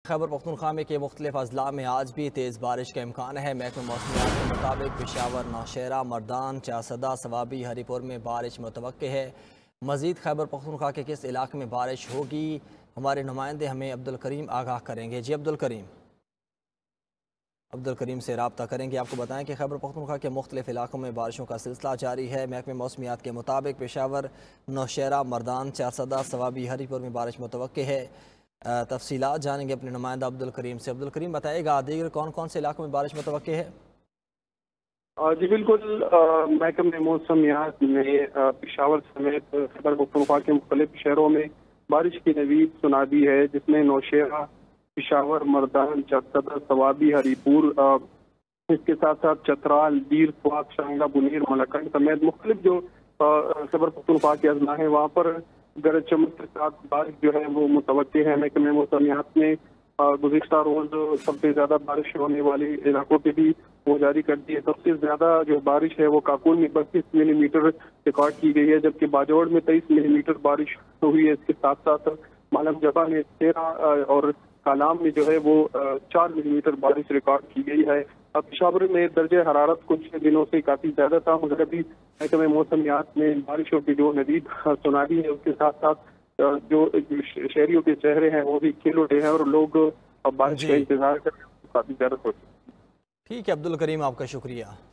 खैबर पख्तूनख्वा में के मुख्तलिफ अजला में आज भी तेज़ बारिश का इम्कान है। महकमा मौसमियात के मुताबिक पेशावर, नौशहरा, मर्दान, चासदा, सवाबी, हरीपुर में बारिश मुतवक्के है। मज़ीद खैबर पख्तूनख्वा के किस इलाके में बारिश होगी, हमारे नुमाइंदे हमें अब्दुल करीम आगाह करेंगे। जी अब्दुल करीम से रब्ता करेंगे। आपको बताएं कि खैबर पख्तूनख्वा के मुख्तलिफ इलाकों में बारिशों का सिलसिला जारी है। महकमा मौसमियात के मुताबिक पेशावर, नौशहरा, मर्दान, चासदा, सवाबी, हरीपुर में बारिश मुतवक्के है। तफसीलात जानेंगे अपने नुमाइंदा अब्दुल करीम से। अब्दुल करीम बताएगा दीगर कौन कौन से इलाकों में बारिश मुतवक्के है? जी बिल्कुल, महकमे मौसमियात ने पेशावर समेत खैबर पख्तूनख्वा के मुख्तलिफ शहरों में बारिश की नवीद सुना दी है, जिसमें नौशहरा, पेशावर, मर्दान, चासदा, सवाबी, हरीपुर, इसके साथ साथ चतराल, दीर, स्वात, शांगा, बुनीर, मलकंड समेत मुख्तलिफ जो खैबर पख्तूनख्वा के अजला है वहाँ पर गरज चमक के साथ बारिश जो है वो मुतवक्के है। महकमे मौसमियात ने गुज़िश्ता रोज सबसे ज्यादा बारिश होने वाले इलाकों पे भी वो जारी कर दी है। सबसे ज्यादा जो बारिश है वो काकुल में 32 मिलीमीटर रिकॉर्ड की गई है, जबकि बाजौड़ में 23 मिलीमीटर बारिश हुई है। इसके साथ साथ मालम जबा में 13 और कालाम में जो है वो 4 मिलीमीटर बारिश रिकॉर्ड की गई है। अब पेशावर में दर्जे हरारत कुछ दिनों से काफी ज्यादा था, मगर अभी महकमे मौसमियात ने बारिशों की जो नदीद सुना दी है, उसके साथ साथ जो शहरियों के चेहरे हैं वो भी खिल उठे हैं और लोग अब बारिश का इंतजार कर रहे हैं, काफी ज्यादा। ठीक है अब्दुल करीम, आपका शुक्रिया।